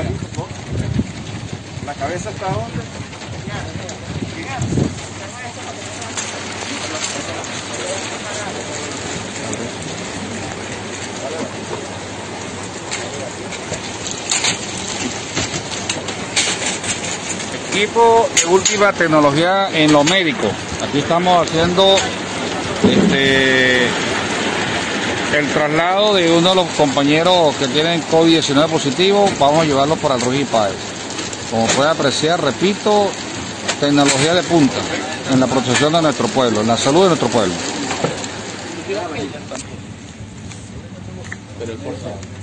¿La cabeza está dónde? Equipo de última tecnología en lo médico. Aquí estamos haciendo el traslado de uno de los compañeros que tienen COVID-19 positivo. Vamos a llevarlo para Trujillo Páez. Como puede apreciar, repito, tecnología de punta en la protección de nuestro pueblo, en la salud de nuestro pueblo. Pero el